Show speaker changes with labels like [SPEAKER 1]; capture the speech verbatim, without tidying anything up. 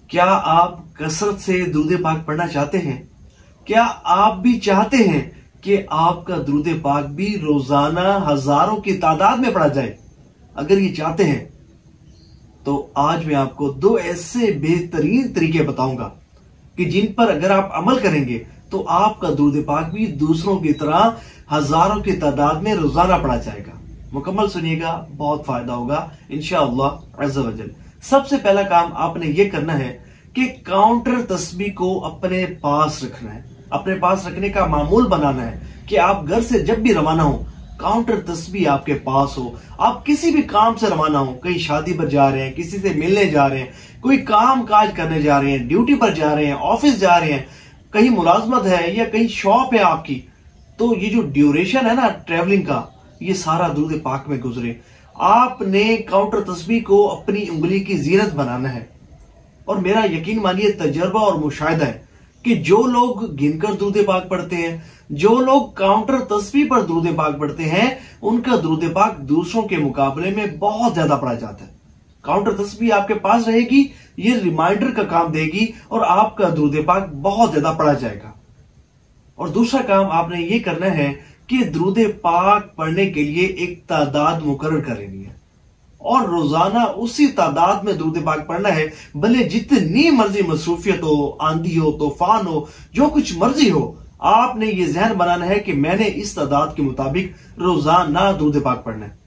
[SPEAKER 1] क्या आप कसरत से दुरूद पाक पढ़ना चाहते हैं? क्या आप भी चाहते हैं कि आपका दुरूद पाक भी रोजाना हजारों की तादाद में पढ़ा जाए? अगर ये चाहते हैं तो आज मैं आपको दो ऐसे बेहतरीन तरीके बताऊंगा कि जिन पर अगर आप अमल करेंगे तो आपका दुरूद पाक भी दूसरों की तरह हजारों की तादाद में रोजाना पढ़ा जाएगा। मुकम्मल सुनिएगा, बहुत फायदा होगा इंशाअल्लाह अज़्ज़ा वजल। सबसे पहला काम आपने ये करना है कि काउंटर तस्बीह को अपने पास रखना है, अपने पास रखने का मामूल बनाना है कि आप घर से जब भी रवाना हो काउंटर तस्बीह आपके पास हो। आप किसी भी काम से रवाना हो, कहीं शादी पर जा रहे हैं, किसी से मिलने जा रहे हैं, कोई काम काज करने जा रहे हैं, ड्यूटी पर जा रहे हैं, ऑफिस जा रहे हैं, कहीं मुलाजमत है या कहीं शॉप है आपकी, तो ये जो ड्यूरेशन है ना ट्रेवलिंग का, ये सारा दुरूद पाक में गुजरे। आपने काउंटर तस्बीह को अपनी उंगली की जीनत बनाना है। और मेरा यकीन मानिए, तजर्बा और मुशाहिदा है कि जो लोग गिनकर दुरूद पाक पढ़ते हैं, जो लोग काउंटर तस्बीह पर दुरूद पाक पढ़ते हैं, उनका दुरूद पाक दूसरों के मुकाबले में बहुत ज्यादा पढ़ा जाता है। काउंटर तस्बीह आपके पास रहेगी, ये रिमाइंडर का काम देगी और आपका दुरूद पाक बहुत ज्यादा पढ़ा जाएगा। और दूसरा काम आपने ये करना है कि दुरूद पाक पढ़ने के लिए एक तादाद मुकर्रर कर लेनी है और रोजाना उसी तादाद में दुरूद पाक पढ़ना है। भले जितनी मर्जी मसरूफियत हो, आंधी हो, तूफान हो, जो कुछ मर्जी हो, आपने ये जहन बनाना है कि मैंने इस तादाद के मुताबिक रोजाना दुरूद पाक पढ़ना है।